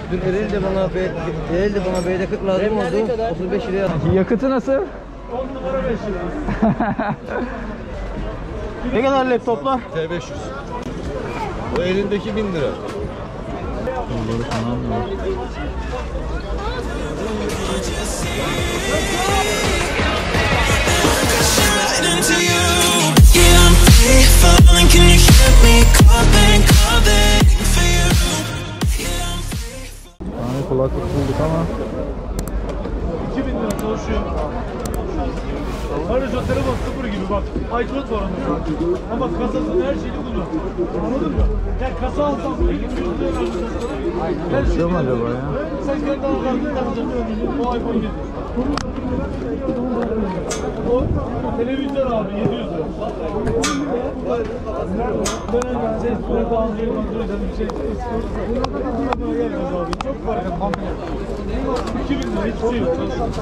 Dün Eril de bana B'de 40 lazım oldu. 35 liraya. Yakıtı nasıl? 10 numara 5 lira. Ne kadar laptoplar? T500. O elindeki 1000 lira. Tane kulaklık bulduk ama 2000 lira çalışıyor. Ayrıca telefon sıfır gibi bak. iCloud var onda. Ama kasasının her şeyini kullan. Anladın mı? Yani kasa alsam 200 lira versin. çalışıyor mu acaba ya? Sen kendi alacaksın takacaksın. O iPhone 7. O televizyon abi 700 lira. Ben ses böyle daha önce kontrol eden bir şey gelmez abi. Çok fark etmez. 2000 lira hiçbir şey yok.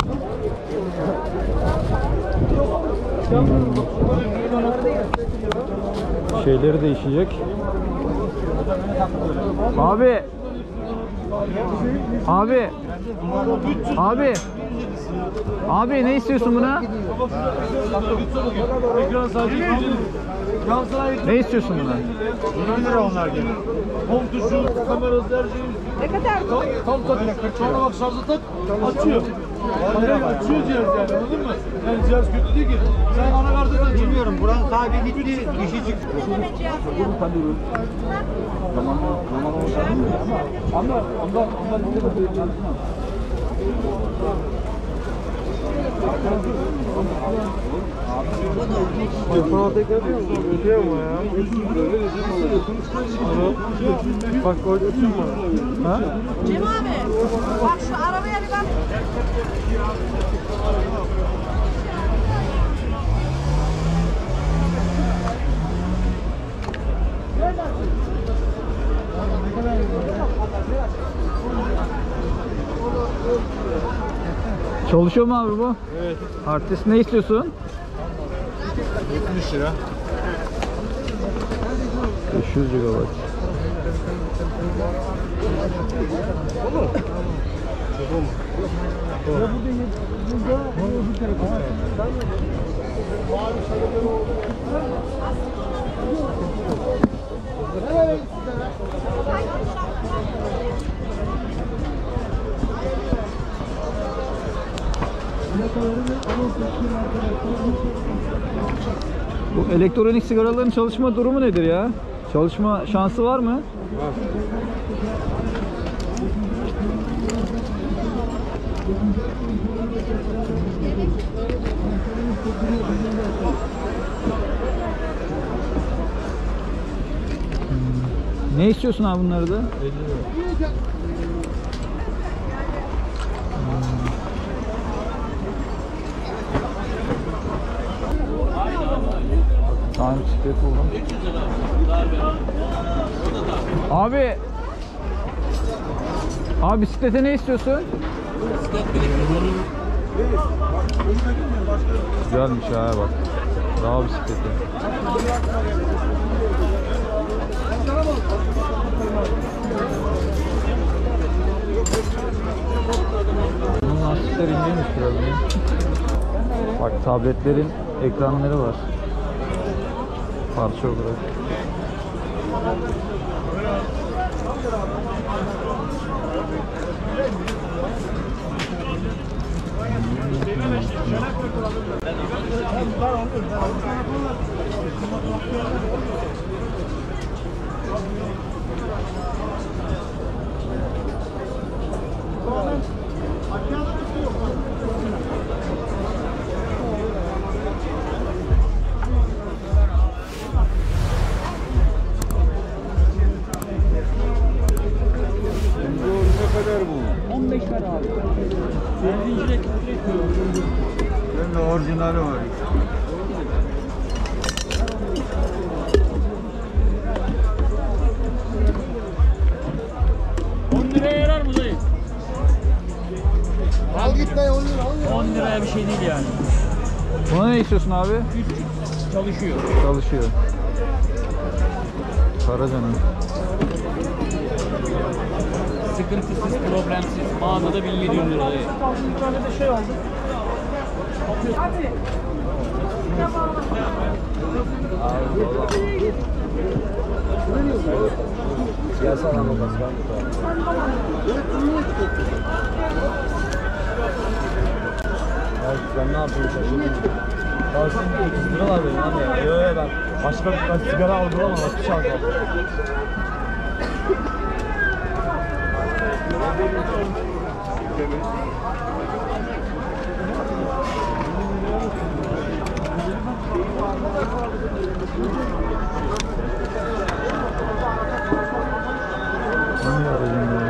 Şeyleri değişecek. Abi. Abi. Abi. Abi ne istiyorsun buna? Ekran sadece Ne istiyorsun buna? 20 lira onlar gibi. Home tuşu, kamerası, her şeyi. Ne kadar? Tam tak. Sonra bak şarjı tak, açıyor. Açıyor cihaz yani, anladın mı? Yani cihaz kötü değil ki. Sen anakartı da bilmiyorum. Buranın sahibi gitti, dişi çıktı. Telefona tek yapıyor musun? Ötüyor mu ya? Bak koy ötüyor mu? Ha? Cem abi, bak şu arabaya bir bak. Çalışıyor mu abi bu? Evet. Artist ne istiyorsun? 70 lira. 500 GB. Bu elektronik sigaraların çalışma durumu nedir ya? Çalışma şansı var mı? Var. Ne istiyorsun abi bunları da? 50 lira. Tamam, bisiklet buldum. Abi bisiklete ne istiyorsun? Güzelmiş ha bak. Dağ bisikleti. Bunun lastikleri inceymiş biraz. Bak tabletlerin ekranları var. Parça olarak. Ne kadar bu? 15 ver abi. 50 lira Hem de orijinali var. yarar mı dayı? Al git dayı 10 lira. 10 liraya bir şey değil yani. Buna ne istiyorsun abi? 300 çalışıyor. Çalışıyor. Para canım. sıkıntısız, problemsiz. Mağazada 1700 lira. Bir tane de şey aldım. Sen ne yapıyorsun? Tavsiyenin 30 lira var benim abi ya. Yo ben başka bir sigara algılamam. Başka bir şey algılamam. Ne arayacağım ya?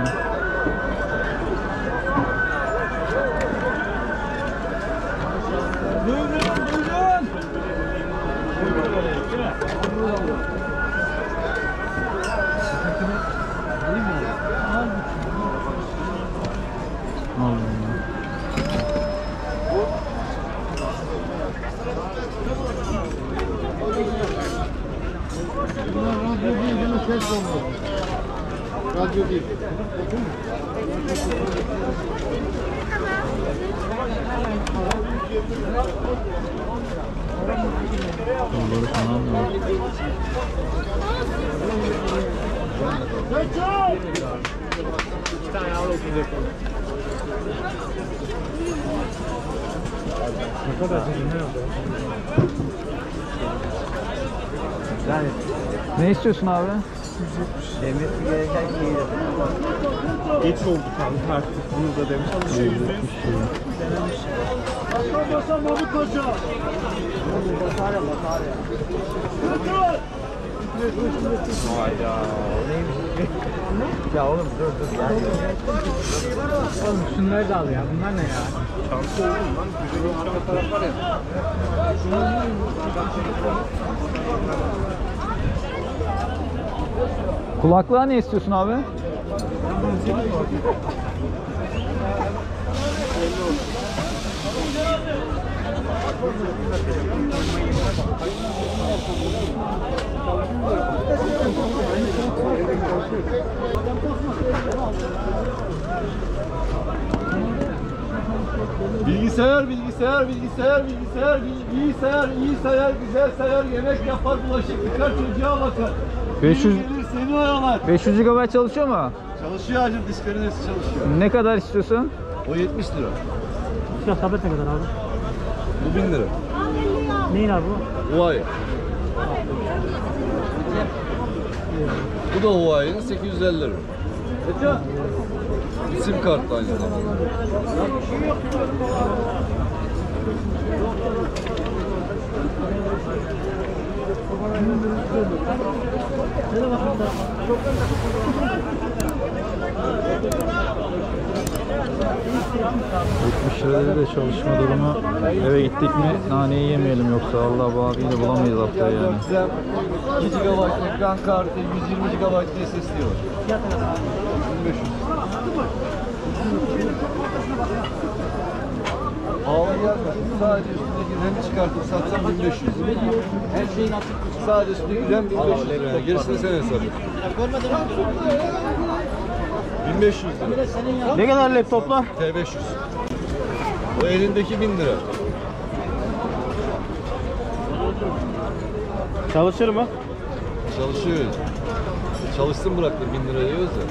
Radyo değil. Bunları falan mı? Yani Ne istiyorsun abi? demesi gereken şeydi. Geç oldu kanka artık bunu da demiş. Basa Mahmut Paşa. Ya oğlum dur yani. Oğlum şunları da al ya. Bunlar ne ya? Çanta oğlum lan. Güzel bir çanta taraf var ya. Kulaklığa ne istiyorsun abi? Bilgisayar, iyi sayar, güzel sayar, yemek yapar, bulaşık yıkar, çocuğa bakar. 500 Gelir seni oyalar. 500 GB çalışıyor mu? Çalışıyor hacım, disklerin hepsi çalışıyor. Ne kadar istiyorsun? O 70 lira. Şu tablet ne kadar abi? Bu 1000 lira. Neyin abi bu? Huawei. Bu da Huawei'nin 850 lira. Sim kartlı aynı zamanda. Şöyle de çalışma durumu. Eve gittik mi naneyi yemeyelim yoksa Allah bu abiyi de bulamayız haftaya yani. 2 GB ekran kartı, 120 GB SSD var. 1500. Pahalı gelmesin. Sadece üstündeki RAM'i çıkartıp satsam 1500. Her şeyin açık. Sadece üstündeki RAM 1500 lira. Gerisini sen hesap et. 1500 lira. Ne kadar laptoplar? T500. O elindeki 1000 lira. Çalışır mı? Çalışıyor. Çalışsın bıraktı 1000 lira diyoruz ya.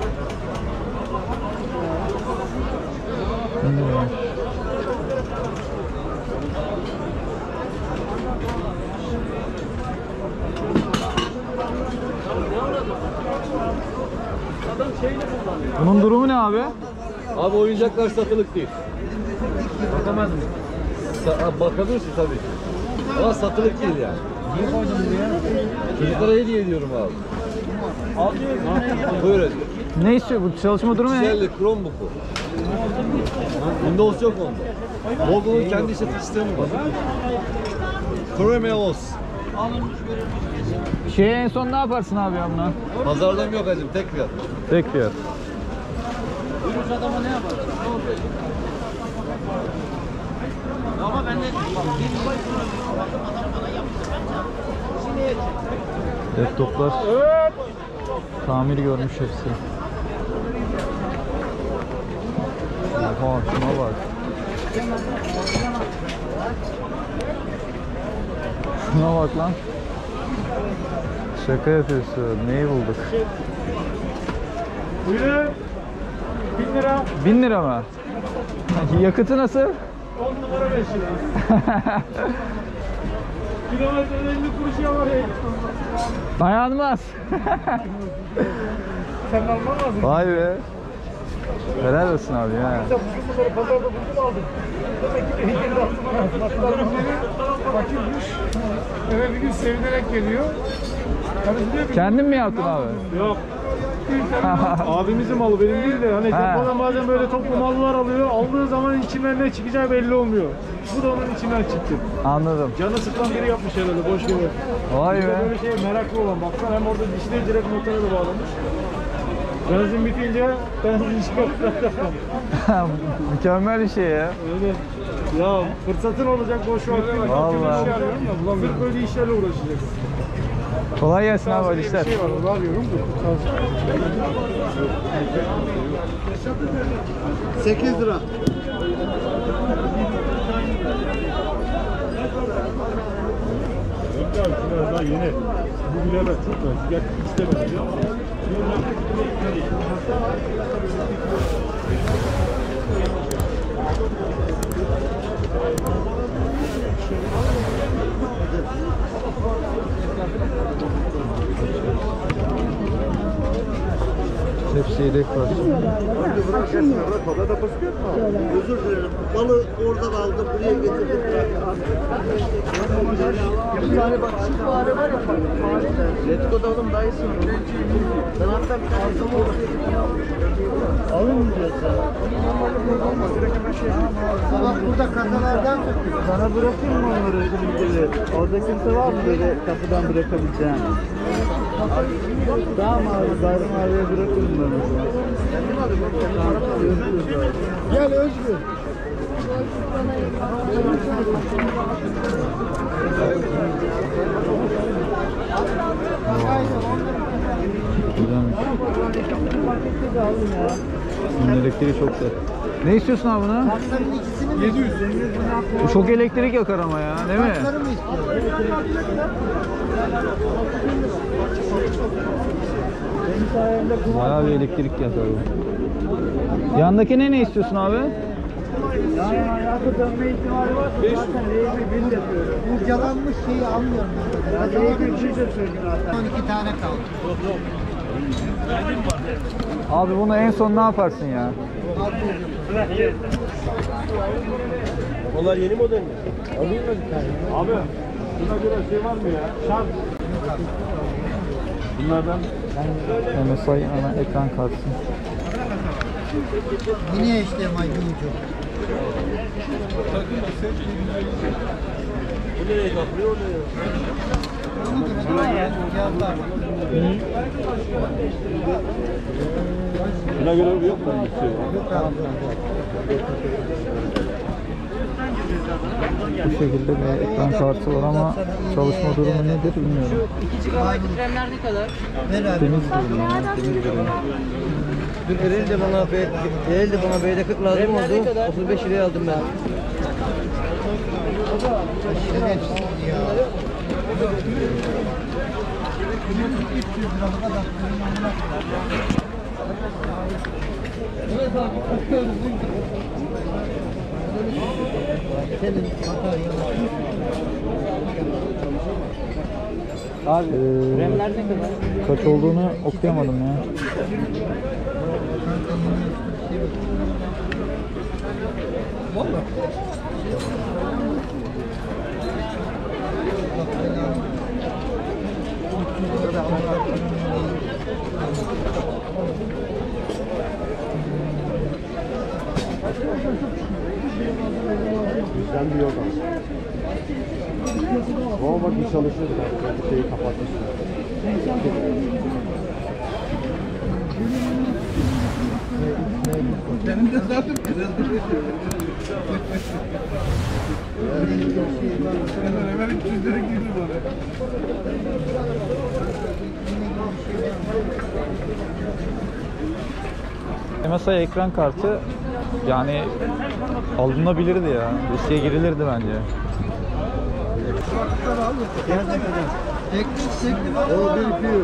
Bunun durumu ne abi? Abi oyuncaklar satılık değil. Bakamaz mı? Bakabilirsin tabii ki. Ama satılık değil yani. Niye koydun buraya? Çocuklara hediye ediyorum abi. Böyle. Ne istiyor bu çalışma durumu ne? Güzellik, Chromebook bu. Windows yok onda. Google'un kendi işletim sistemi var. Chrome OS. Şeye en son ne yaparsın abi ya buna? Pazardan yok hacım, tek fiyat. Tek fiyat. Ama ben de Laptoplar tamir görmüş hepsi. Şuna bak lan. Şaka yapıyorsun. Neyi bulduk? Buyurun. 1000 lira. 1000 lira mı? Yakıtı nasıl? 10 numara 5 lira. Kilometrede 50 kuruş ya var ya. Dayanmaz. Sen alman lazım. Vay be. Helal olsun abi ya. Bugün bunları pazarda buldum aldım. Demek ki bir kere aldım. Fakirmiş. Eve bir gün sevinerek geliyor. Kendin mi yaptın abi? Yok. Abimizin malı benim değil de hani depodan bazen böyle toplu mallar alıyor. Aldığı zaman içinden ne çıkacağı belli olmuyor. Bu da onun içinden çıktı. Anladım. Canı sıkılan biri yapmış herhalde boş yere. Vay Bir de be. böyle şey meraklı olan baksana hem orada dişleri direkt motora da bağlamış. Benzin bitince benzin çıkartacak. Mükemmel bir şey ya. Öyle. Ya fırsatın olacak boş vaktin. Vallahi. Bir şey arıyorum da bulamıyorum. Sırf böyle işlerle uğraşacak. Kolay gelsin abi hadi işler. Bir şey var onu arıyorum da. 8 lira. Biraz daha yeni. Bu bile ben çok da gerçekten istemedim. Hepsi yedek var. Özür dilerim. Balı orada kaldı, buraya getirdim. Yani bak şu fare var ya fare. Letgo'da oğlum dayısı. Ben hatta bir tane aldım alın mı diyorsun? Sabah burada kasalardan tuttuk. Sana bırakayım mı onları şimdi? Orada kimse var mı böyle kapıdan bırakabileceğim? Tamam abi, Bayram abiye bırakırım ben o zaman. Gel Özgür. Güzelmiş. Bunun elektriği çok güzel. Ne istiyorsun abi buna? 700. Bu çok elektrik yakar ama ya, değil mi? Bayağı bir elektrik yakar bu. Yandaki ne istiyorsun abi? Yani hayatı dönme ihtimali var. Zaten Eylül 1 yapıyorum. Bu yalanmış şeyi almıyorum. Eylül 1 yapıyorum zaten. 12 tane kaldı. Abi bunu en son ne yaparsın ya? Onlar yeni model mi? Abi, buna göre şey var mı ya? Şart. Bunlardan MSI ana ekran kartı. Yine HDMI bir ucu. Bu nereye kapıyor? O nereye? buna göre yok mu bir şey? Bu şekilde bir ekran kartı var ama çalışma durumu nedir bilmiyorum. 2 GB RAM'ler ne kadar? Temiz durum ya, temiz durum. Dün Erel de bana B'de 40 lazım oldu. 35 liraya aldım ben. Abi RAM'ler ne kadar? kaç olduğunu okuyamadım ya. Bizden bir yok abi. Ama bak bir çalışıyor da şeyi kapatmışlar. Benim de zaten biraz Hemen 300 lira girdi bana. MSI ekran kartı yani alınabilirdi ya. Listeye girilirdi bence. Teknik sekli var. O 1-200.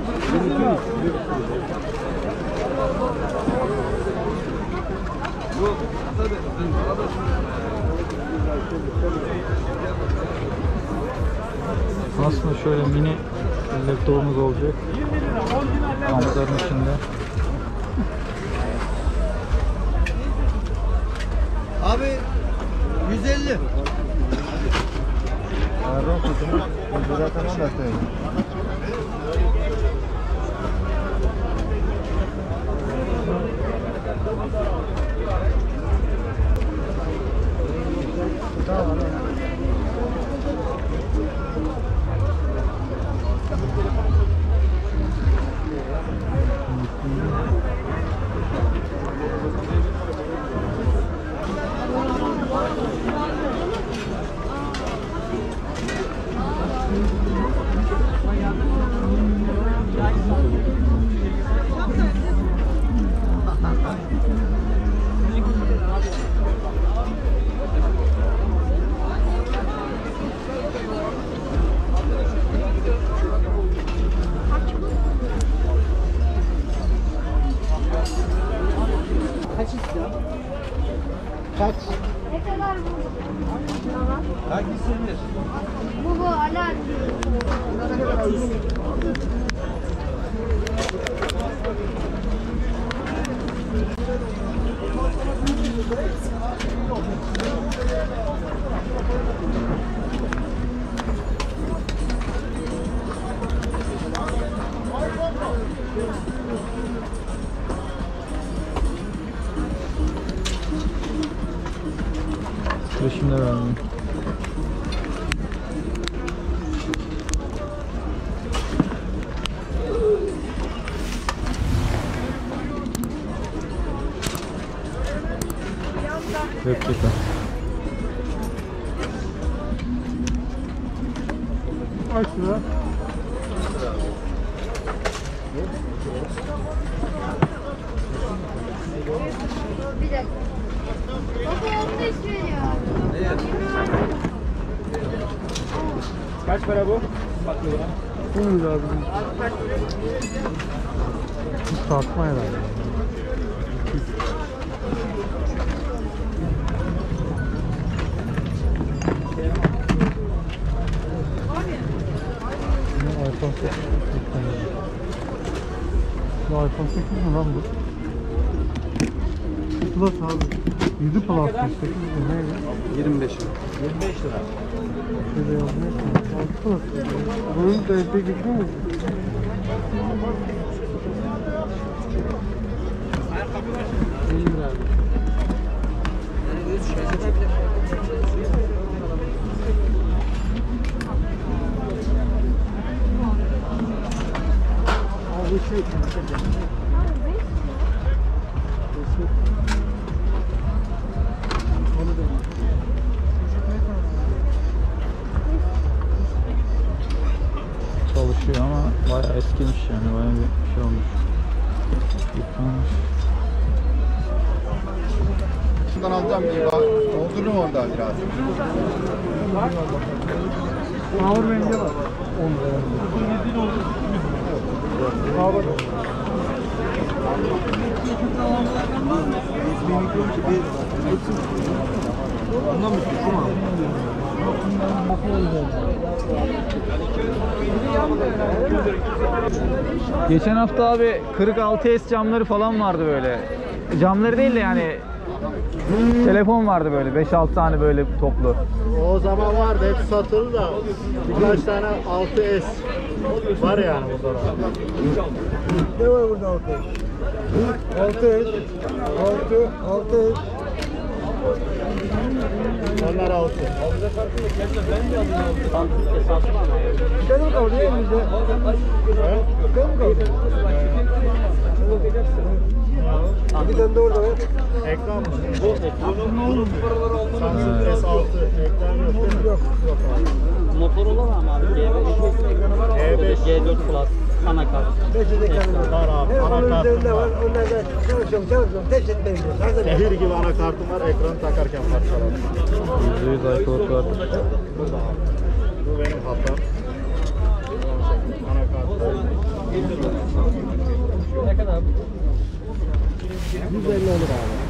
Aslında şöyle mini laptopumuz olacak. Kampların içinde. Abi 150. Zaten 10 dakika. Kaç? Ne kadar bu? Hangisidir? Bu alar. Titreşimde vermiyor. Replika. Kaç lira? Bir dakika. Baba 15 veriyor. Kaç para bu? Baklava. Bunu da abi. Tartma herhalde. iPhone 8 bu iPhone 8 mi lan bu? Plus abi. 7 Plus mı? 8 mi? Neydi? 25 lira. 25 lira. Şöyle yazmıyor ki. 6 Plus. Bunun da epey gidiyor mu? İyi abi. Abi şey. Çalışıyor ama bayağı eskimiş yani, bayağı bir şey olmuş. Yıpranmış. Şundan alacağım bir bak. Doldururum orada biraz. Power Bank'e var. 10 lira. Power Bank. Ondan mı tuttum abi? Geçen hafta abi 46S camları falan vardı böyle. Camları değil de yani telefon vardı böyle 5-6 tane böyle toplu. O zaman vardı, hep satıldı da birkaç tane 6S var yani burada. Ne var burada 6S? 6S. Onlar 6. Benim kaldı elimizde. Benim kaldı. Bir tane de orada var. Ekran mı? Bu ekranın ne olur? Samsung S6 ekran yok. Yok abi. Motor olan ama abi. E5 G4 Plus. Anakart. 500 ekranı var abi. Onun Anakart üzerinde var. Onlardan çalışıyorum. Test etmeyiz. Zehir gibi anakartım var. Ekranı takarken parçaladım. %100 iCloud var. benim hatam. Anakart. Ne kadar? 150 olur abi.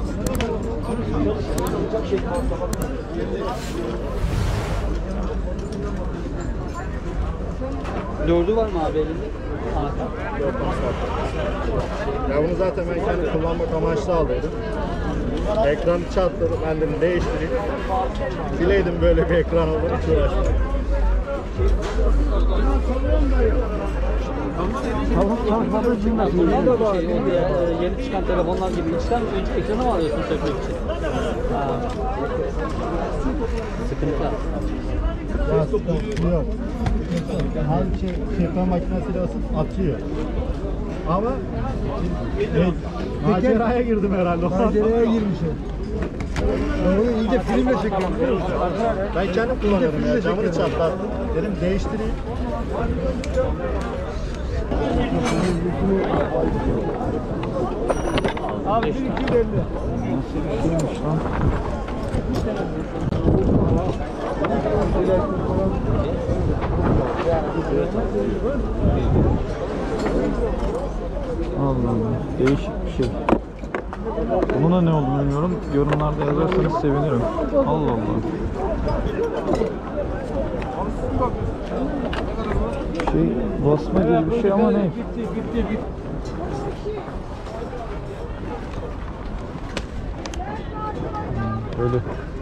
Dördü var mı abi elinde? Ya bunu zaten ben kendi kullanmak amaçlı aldıydım. Ekran çatladı, ben dedim değiştireyim. Bileydim böyle bir ekran olur, hiç uğraşmadım. Tamam babacığım da. Bunlar da var. Yeni çıkan telefonlar gibi. İçten önce ekranı mı alıyorsun sökmek için? Ha. Sıkıntı. Yok. Her şefa makinesiyle ısıp atıyor. Ama maceraya girdim herhalde. Maceraya girmişim. Onu iyice filmle çekiyorum. Ben kendim kullanıyorum ya. Camını çatlattım. Dedim değiştireyim. Abi 1250. Nasılmış lan? Allah Allah. Değişik bir şey. Buna ne olduğunu bilmiyorum. Yorumlarda yazarsanız sevinirim. Allah Allah. Şey basma gibi bir şey ama ne? Böyle.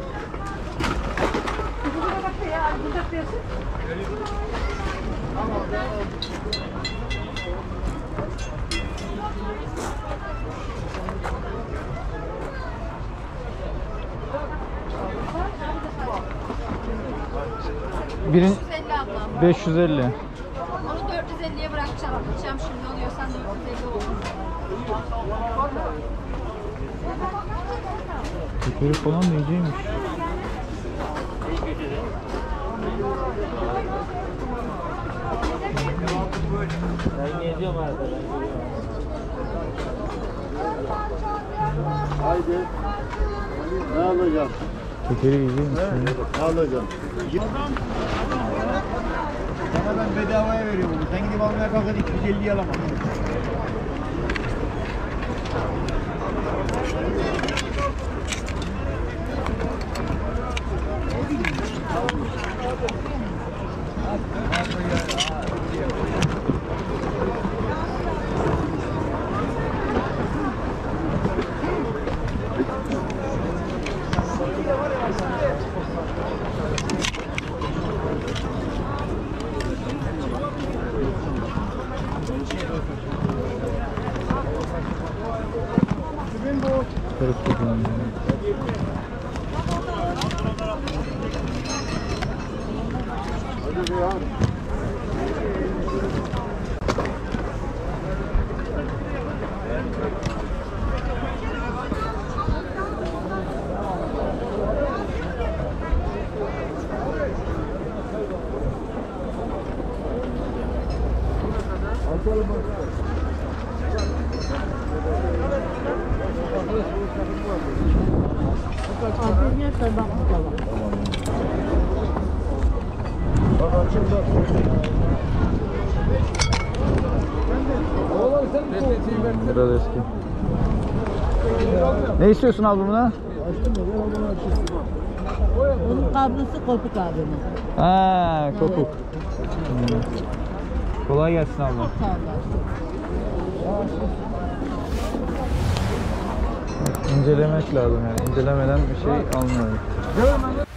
Birin 150 abla. 550. Onu 450'ye bırakacağım. Gideceğim şimdi oluyorsan 450 olur. Tekeri falan da iyiceymiş. Ben geziyorum arada. Haydi. Ne alacağım? Tekeri iyiceymiş. Ne alacağım? Sana ben bedavaya veriyorum bunu. Sen gidip almaya kalkın 250'yi alamam. Karıştı falan. Biraz eski. Ne istiyorsun abi buna? Bunun kablosu kopuk abi. Ha, kopuk. Kolay gelsin abla. Sağ ol. İncelemek lazım yani. İncelemeden bir şey almıyorum.